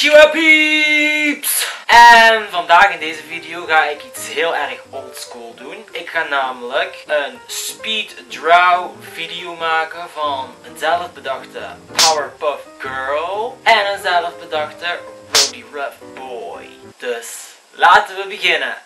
Konnichiwa peeps! En vandaag in deze video ga ik iets heel erg oldschool doen. Ik ga namelijk een speed draw video maken van een zelfbedachte Powerpuff Girl en een zelfbedachte Rowdy Ruff Boy. Dus laten we beginnen.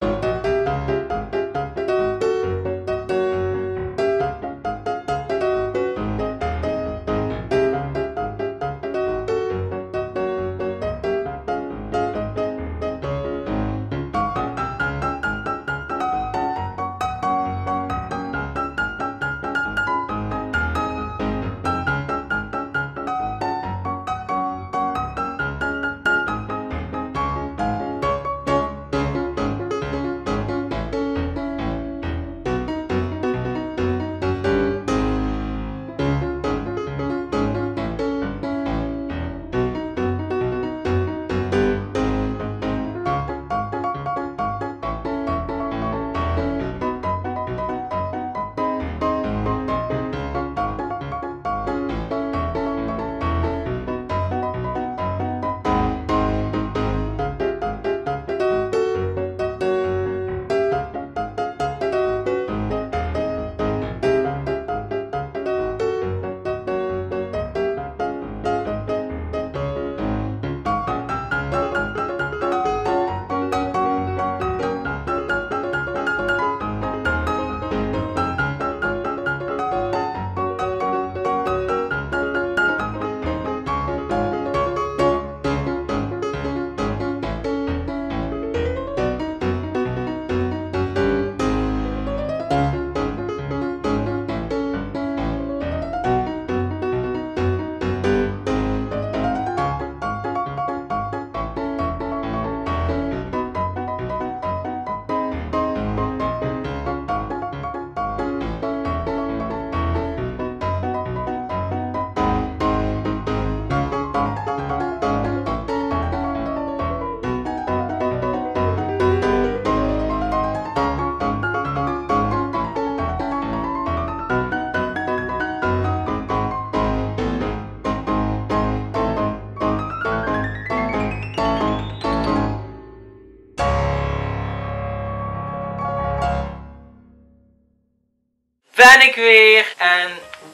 Ben ik weer en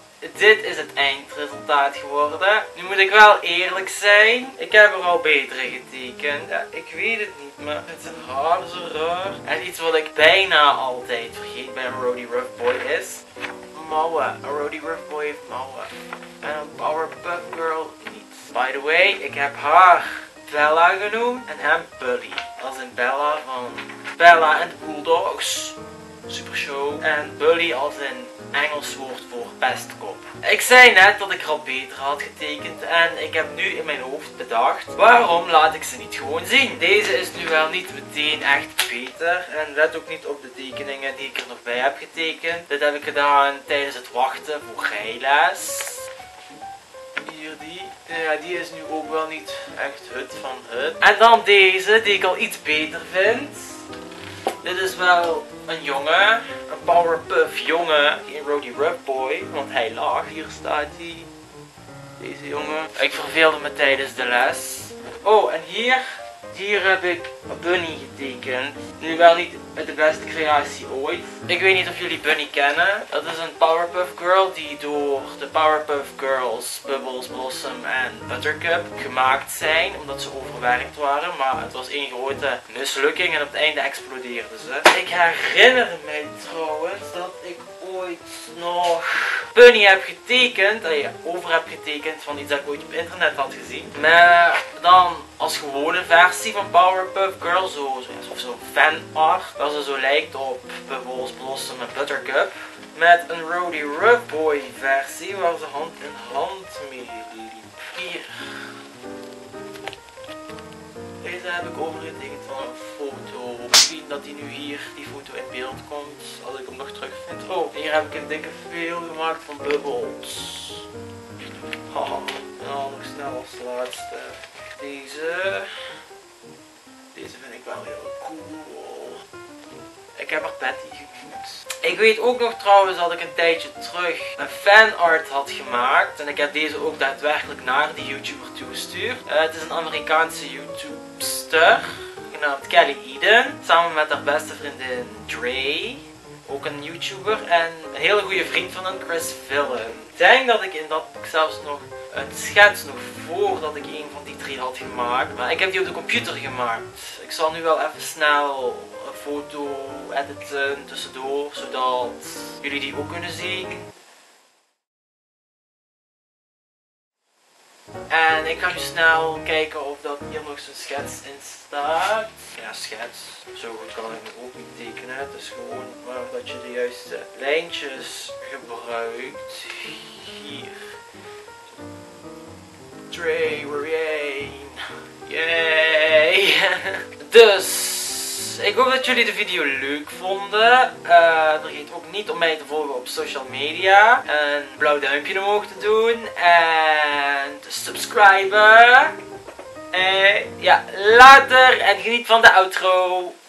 dit is het eindresultaat geworden. Nu moet ik wel eerlijk zijn, ik heb er al betere getekend. Ja, ik weet het niet, maar het haar zo raar. En iets wat ik bijna altijd vergeet bij een Rowdy Ruff Boy is mouwen. Een Rowdy Ruff Boy heeft mouwen en een Powerpuff Girl niet. By the way, ik heb haar Bella genoemd en hem Bully. Als in Bella van Bella en de Bulldogs. Super show. En Bully als een Engels woord voor pestkop. Ik zei net dat ik er al beter had getekend en ik heb nu in mijn hoofd bedacht, waarom laat ik ze niet gewoon zien? Deze is nu wel niet meteen echt beter en let ook niet op de tekeningen die ik er nog bij heb getekend. Dit heb ik gedaan tijdens het wachten voor rijles. Hier die. Ja, die is nu ook wel niet echt hut van hut. En dan deze die ik al iets beter vind. Dit is wel een jongen, een Powerpuff jongen, geen Rowdy Ruff Boy, want hij lag. Hier staat hij, deze jongen. Ik verveelde me tijdens de les. Oh, en hier heb ik Bunny getekend. Nu wel niet de beste creatie ooit. Ik weet niet of jullie Bunny kennen. Dat is een Powerpuff Girl die door de Powerpuff Girls, Bubbles, Blossom en Buttercup gemaakt zijn. Omdat ze overwerkt waren. Maar het was één grote mislukking en op het einde explodeerden ze. Ik herinner mij trouwens dat ik ooit nog Bunny heb getekend. Over heb getekend van iets dat ik ooit op internet had gezien. Maar dan als gewone versie van Powerpuff Girl. Of zo'n fanart. Dat ze zo lijkt op Bubbles, Blossom en Buttercup. Met een Rowdy Ruff Boy versie waar ze hand in hand mee liep. Hier. Deze heb ik overgetekend van een foto. Misschien dat die nu hier, die foto in beeld komt. Als ik hem nog terug vind. Oh, hier heb ik een dikke veel gemaakt van Bubbles. Haha. En dan nog snel als laatste. Deze vind ik wel heel cool. Ik heb er Patty genoemd. Ik weet ook nog trouwens dat ik een tijdje terug een fanart had gemaakt. En ik heb deze ook daadwerkelijk naar die YouTuber toegestuurd. Het is een Amerikaanse YouTubester genaamd Kelly Eden. Samen met haar beste vriendin Dre. Ook een YouTuber. En een hele goede vriend van hem, Chris Villen. Ik denk dat ik in dat boek zelfs nog een schets nog voordat ik een van die drie had gemaakt. Maar ik heb die op de computer gemaakt. Ik zal nu wel even snel een foto editen tussendoor, zodat jullie die ook kunnen zien. En ik ga nu snel kijken of dat hier nog zo'n schets in staat. Ja, schets. Zo goed kan ik het ook niet tekenen. Het is gewoon maar dat je de juiste lijntjes gebruikt. Hier. Dre, where you? Yay! Dus, ik hoop dat jullie de video leuk vonden. Vergeet ook niet om mij te volgen op social media. Een blauw duimpje omhoog te doen. En te subscriben. Ja, later en geniet van de outro.